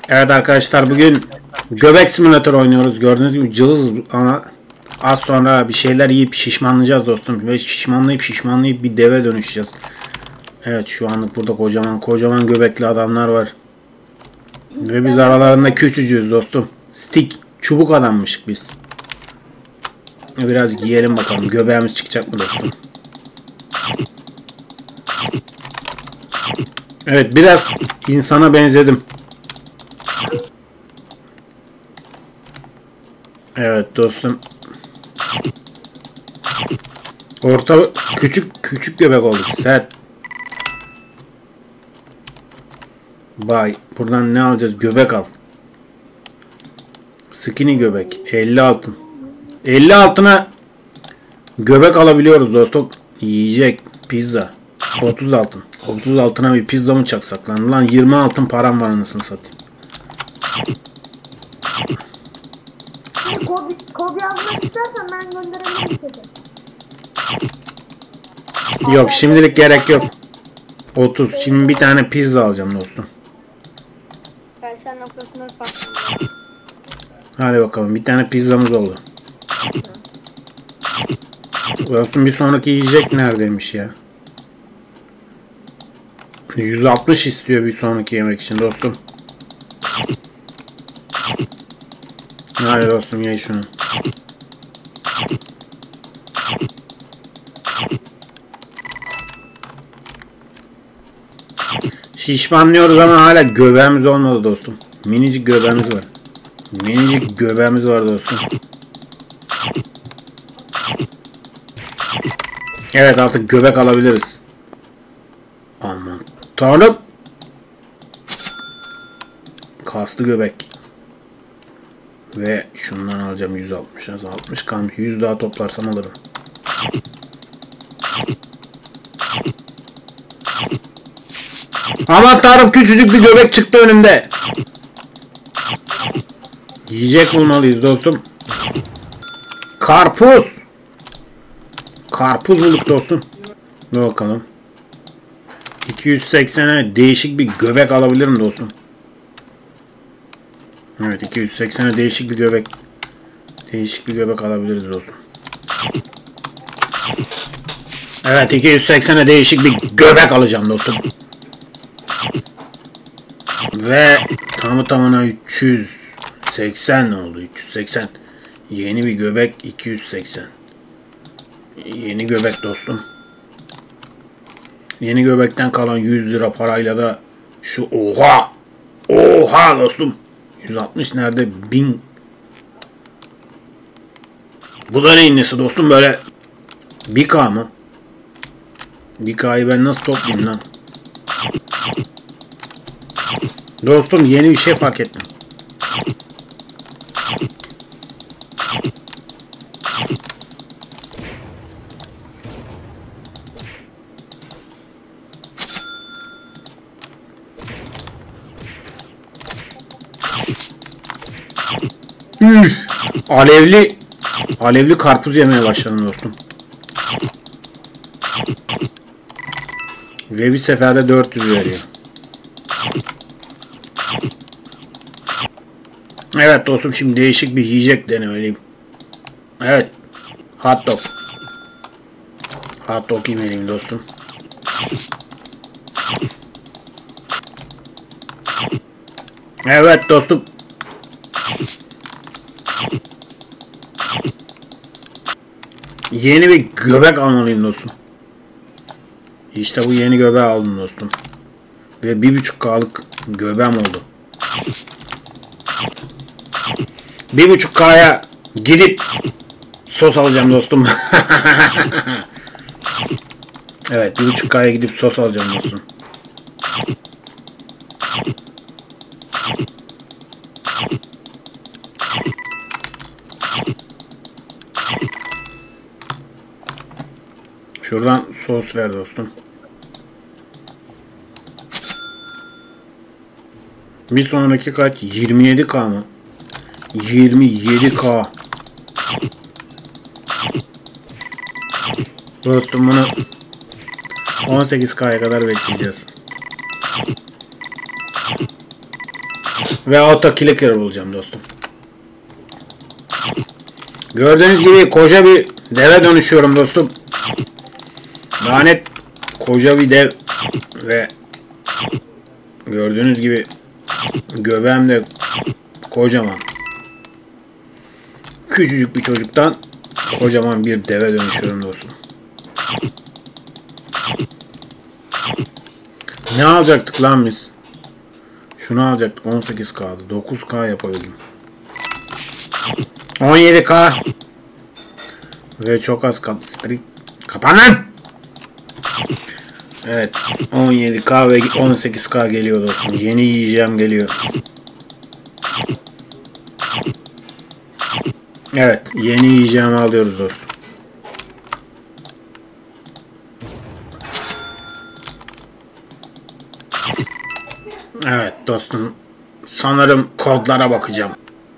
Evet arkadaşlar, bugün göbek simülatörü oynuyoruz. Gördüğünüz gibi cılız ama az sonra bir şeyler yiyip şişmanlayacağız dostum. Ve şişmanlayıp bir deve dönüşeceğiz. Evet, şu anlık burada kocaman göbekli adamlar var. Ve biz aralarında küçücüğüz dostum. Stick, çubuk adammışık biz. Biraz giyelim bakalım, göbeğimiz çıkacak mı dostum. Evet, biraz insana benzedim. Evet dostum. Orta küçük göbek olduk. Sert. Bay. Buradan ne alacağız? Göbek al. Skinny göbek. 50 altın. 50 altına göbek alabiliyoruz dostum. Yiyecek. Pizza. 30 altın. 30 altına bir pizza mı çaksak lan? Lan 20 altın param var, anasını satayım. Kobi almak istersen ben gönderebilirim size. Yok, şimdilik gerek yok. 30. Şimdi bir tane pizza alacağım dostum. Ben sen noktasına baktım. Hadi bakalım, bir tane pizzamız oldu. Dostum, bir sonraki yiyecek neredeymiş ya? 160 istiyor bir sonraki yemek için dostum. Hadi dostum, ye şunu. Şişmanlıyoruz ama hala göbeğimiz olmadı dostum. Minicik göbeğimiz var. Minicik göbeğimiz var dostum. Evet, artık göbek alabiliriz. Aman tanrım. Kaslı göbek. Ve şundan alacağım 160. 60 kalmış. 100 daha toplarsam alırım. Aman tanrım, küçücük bir göbek çıktı önümde. Yiyecek bulmalıyız dostum. Karpuz. Karpuz bulduk dostum. Dur bakalım. 280'e değişik bir göbek alabilirim dostum. Evet, 280'e değişik bir göbek. Değişik bir göbek alabiliriz dostum. Evet, 280'e değişik bir göbek alacağım dostum. Ve tamına 380 oldu. 380. Yeni bir göbek 280. Yeni göbek dostum. Yeni göbekten kalan 100 lira parayla da şu oha dostum. 160 nerede? 1000. Bu da neyin nesi dostum, böyle 1K mı? 1K'yı ben nasıl toplayayım lan? Dostum, yeni bir şey fark ettim. Üf! Alevli karpuz yemeye başladım dostum. Ve bir seferde 400 veriyor. Evet dostum, şimdi değişik bir yiyecek denemeliyim. Evet. Hot dog. Hot dog yemeliyim dostum. Evet dostum. Yeni bir göbek almalıyım dostum. İşte bu yeni göbeği aldım dostum. Ve 1.5K'lık göbeğim oldu. 1.5K'ya gidip sos alacağım dostum. Evet, 1.5K'ya gidip sos alacağım dostum. Şuradan sos ver dostum. Bir sonraki kaç? 27K mı? 27K. Dostum, bunu 18K'ya kadar bekleyeceğiz. Ve auto clicker bulacağım dostum. Gördüğünüz gibi koca bir deve dönüşüyorum dostum. Lanet koca bir dev ve gördüğünüz gibi göbeğim de kocaman. Küçücük bir çocuktan kocaman bir deve dönüşüyorum dostum. Ne alacaktık lan biz? Şunu alacaktık. 18K'dı. 9K yapabildim. 17K. Ve çok az kaldı. Kapan lan! Evet. 17K ve 18K geliyor dostum. Yeni yiyeceğim geliyor. Evet. Yeni yiyeceğimi alıyoruz dostum. Evet dostum. Sanırım kodlara bakacağım.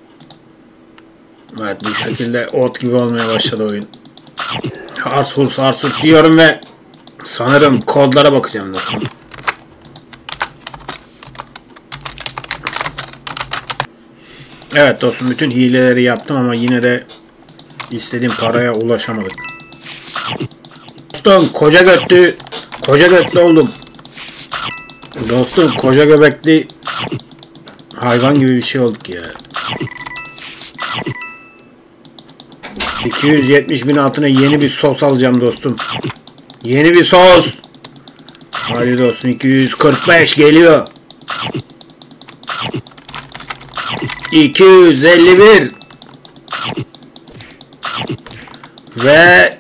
Evet bu şekilde ot gibi olmaya başladı oyun. Hars yiyorum ve sanırım kodlara bakacağım dostum. Evet dostum bütün hileleri yaptım ama yine de istediğim paraya ulaşamadık. Dostum koca götlü oldum. Dostum koca göbekli hayvan gibi bir şey olduk ya. 270.000 altına yeni bir sos alacağım dostum. Yeni bir sos. Hadi dostum 245 geliyor. 251 ve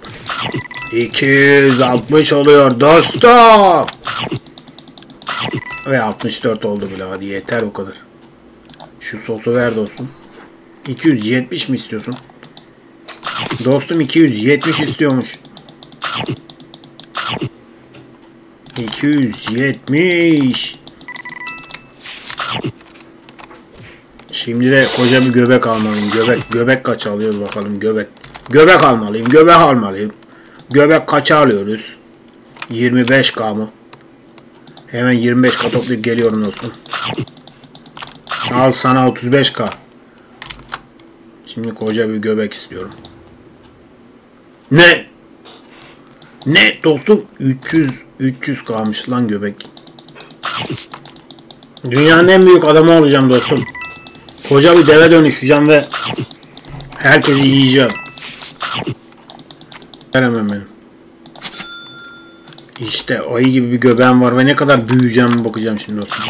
260 oluyor dostum. Ve 64 oldu bile. Hadi yeter o kadar. Şu sosu ver dostum. 270 mi istiyorsun? Dostum 270 istiyormuş. 270. Şimdi de koca bir göbek almalıyım. Göbek kaç alıyoruz bakalım göbek. Göbek almalıyım. Göbek kaça alıyoruz? 25K mı? Hemen 25K toplayıp geliyorum dostum. Al sana 35K. Şimdi koca bir göbek istiyorum. Ne? Ne dostum? 300 kalmış lan göbek. Dünyanın en büyük adamı olacağım dostum. Koca bir deve dönüşeceğim ve herkesi yiyeceğim. Veremem benim. İşte ayı gibi bir göbeğim var ve ne kadar büyüyeceğim bakacağım şimdi dostum.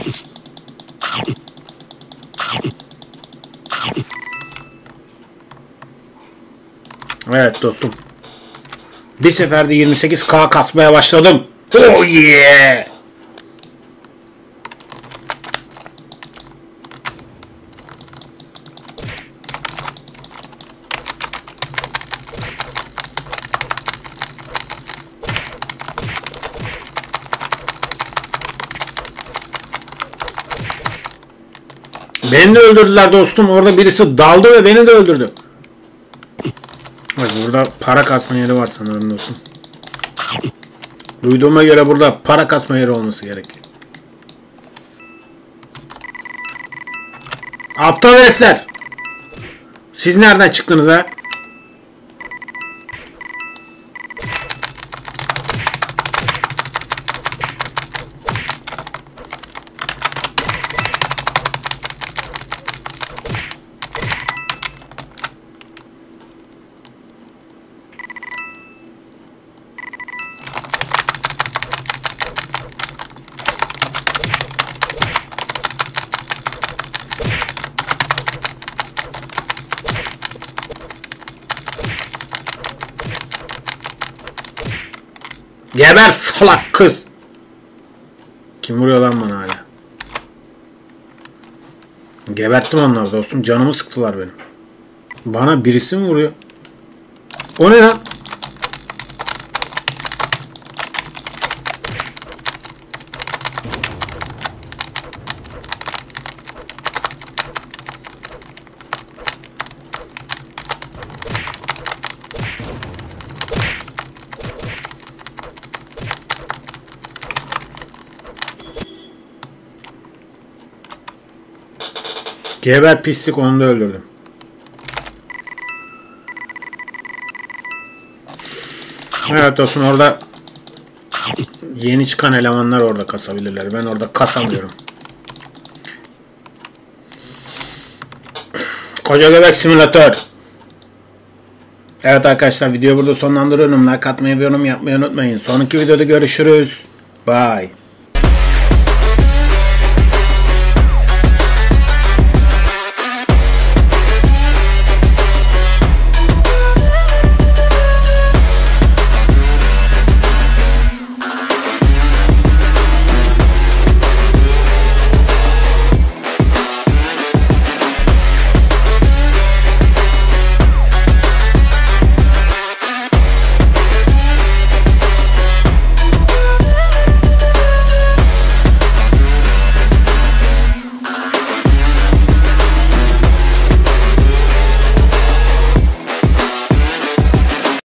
Evet dostum. Bir seferde 28K kasmaya başladım. Oh yeah! Beni de öldürdüler dostum. Orada birisi daldı ve beni de öldürdü. Bak burada para kasma yeri var sanırım dostum. Duyduğuma göre burada para kasma yeri olması gerek. Aptal herifler. Siz nereden çıktınız ha? Geber salak kız. Kim vuruyor lan bana hala? Geberttim onları dostum. Canımı sıktılar benim. Bana birisi mi vuruyor? O ne lan? Geber pislik, onu da öldürdüm. Evet dostum, orada yeni çıkan elemanlar orada kasabilirler. Ben orada kasamıyorum. Koca Göbek Simülatör. Evet arkadaşlar, videoyu burada sonlandırıyorum. Like atmayı ve yorum yapmayı unutmayın. Sonraki videoda görüşürüz. Bye.